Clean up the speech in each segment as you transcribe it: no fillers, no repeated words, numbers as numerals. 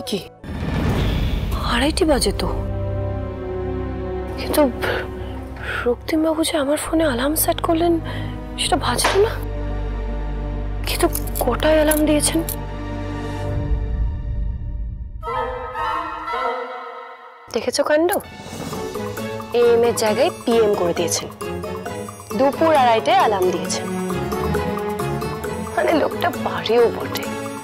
কি 2:30 বাজে তো, কিন্তু রক্তিমবাবু যে আমার ফোনে অ্যালার্ম সেট করলেন সেটা বাজলো না। কিন্তু কটায় অ্যালার্ম দিয়েছেন? দেখেছো কাণ্ড, AM এর জায়গায় PM করে দিয়েছেন, দুপুর 2:30টায় অ্যালার্ম দিয়েছেন। মানে লোকটা বাড়িও বটে।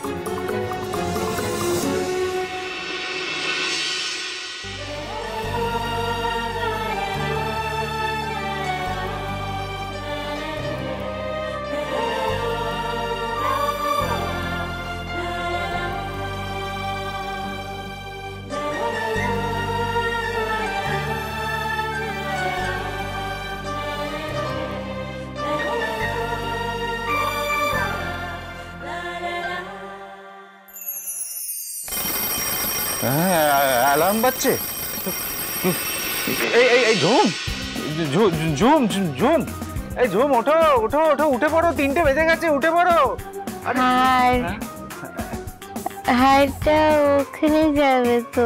অ্যালার্ম বাজছে। এই ঝুম ঝুম ঝুম, এই ঝুম ওঠো ওঠো ওঠো, উঠে পড়ো, 3টে বেজে গেছে, উঠে পড়ো। হাড়টা ওখানে যাবে তো?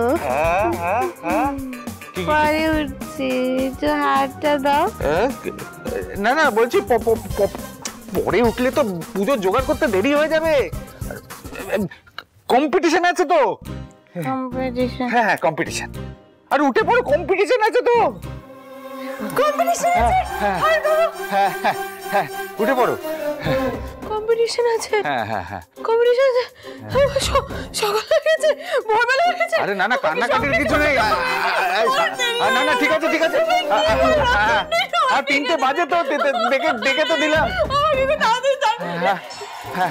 পরে উঠছি, একটু হাড়টা দাও। না না বলছি পরে উঠলে তো পুজোর জোগাড় করতে দেরি হয়ে যাবে, কম্পিটিশন আছে তো। কম্পিটিশন? হ্যাঁ হ্যাঁ কম্পিটিশন, আর উঠে পড়ো, কম্পিটিশন আছে তো। কম্পিটিশন আছে? হ্যাঁ হ্যাঁ হ্যাঁ উঠে পড়ো। কম্পিটিশন আছে? হ্যাঁ হ্যাঁ হ্যাঁ কম্পিটিশন আছে। সকাল হয়ে গেছে, ভোরবেলা হয়ে গেছে। আরে না না কান্নাকাটির কিছু নেই, না না ঠিক আছে ঠিক আছে, আর 3টে বাজে তো, দেখে তো দিলাম। হ্যাঁ হ্যাঁ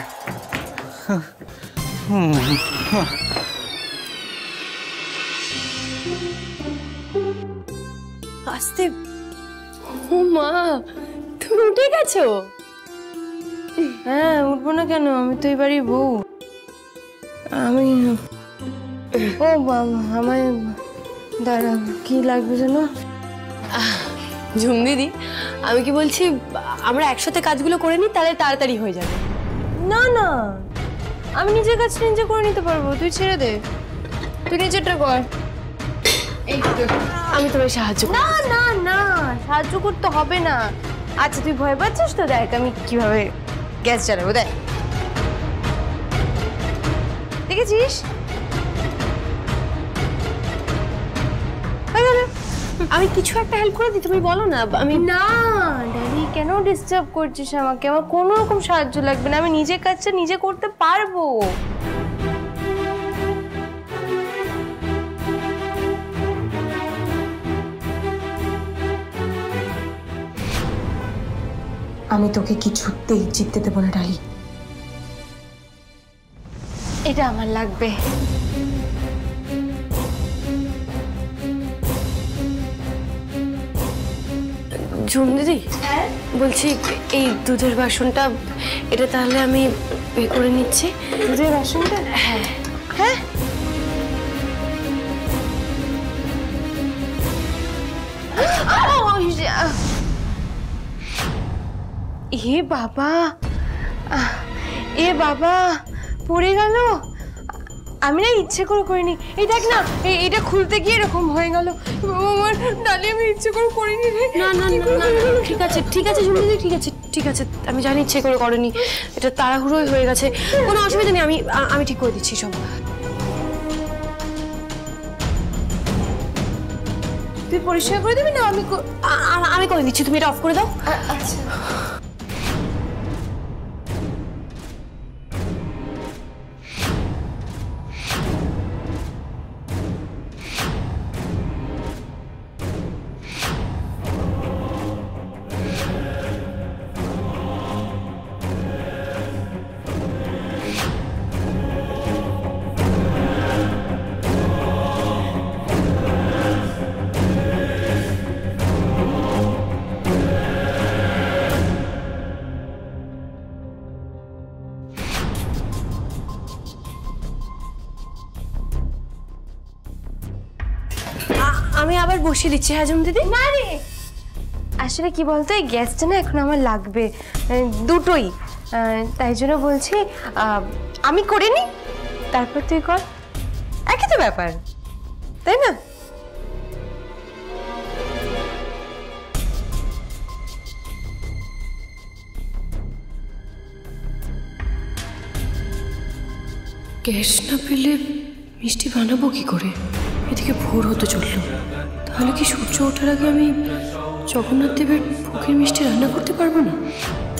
আস্তে। ও মা, তুমি উঠে গেছো? হ্যাঁ উঠবো না কেন, আমি তো এবারই বউ। আমি ও বাবা, আমায় দাঁড়া, কি লাগবে যেন? ঝুম দিদি, আমি কি বলছি, আমরা একসাথে কাজগুলো করে নিই, তাহলে তাড়াতাড়ি হয়ে যাবে। না না, আমি নিজের কাজ নিজে করে নিতে পারবো, তুই ছেড়ে দে, তুই নিজেরটা কর। আমি তোমায় সাহায্য করব। না না না, সাহায্য করতে হবে না। আচ্ছা তুই ভয় পাচ্ছিস তো, দেখ আমি কিভাবে গ্যাস জ্বালাবো, দেখ, দেখেছিস? আমি কিছু একটা হেল্প করে দিই, তুমি বলো না। আমি না ড্যাডি, কেন ডিস্টার্ব করছিস আমাকে? আমার কোনো রকম সাহায্য লাগবে না, আমি নিজের কাজটা নিজে করতে পারবো। আমি তোকে কিছুতেই জিততে দেবো না ডালি, এটা আমার লাগবে। ঝুম দিদি, বলছি এই দুধের বাসনটা, এটা তাহলে আমি পে করে নিচ্ছি। দুধের বাসনটা? হ্যাঁ হ্যাঁ এ বাবা, এ বাবা, পড়ে গেল। আমি না ইচ্ছে করে করিনি, এই দেখ না, এটা খুলতে গিয়ে এরকম হয়ে গেল। আমার ডালি, আমি ইচ্ছে করে করিনি। না না না, ঠিক আছে ঠিক আছে ঝুম দিদি, ঠিক আছে ঠিক আছে, আমি জানি ইচ্ছে করে করেনি, এটা তাড়াহুড়োই হয়ে গেছে, কোনো অসুবিধা নেই, আমি ঠিক করে দিচ্ছি সব। তুই পরিষ্কার করে দিবি না? আমি করে দিচ্ছি, তুমি এটা অফ করে দাও। আচ্ছা আমি আবার বসিয়ে দিচ্ছি। হ্যাঁ ঝুম দিদি। না রে, আসলে কি বলতো, এই গ্যাসটা না এখন আমার লাগবে দুটোই, তাই জন্য বলছি আমি করে নি, তারপর তুই কর। একই তো ব্যাপার, তাই না? গ্যাস না পেলে মিষ্টি বানাবো কি করে? এদিকে ভোর হতে চললো, তাহলে কি সূর্য ওঠার আগে আমি জগন্নাথ দেবের ভোগের মিষ্টি রান্না করতে পারবো না?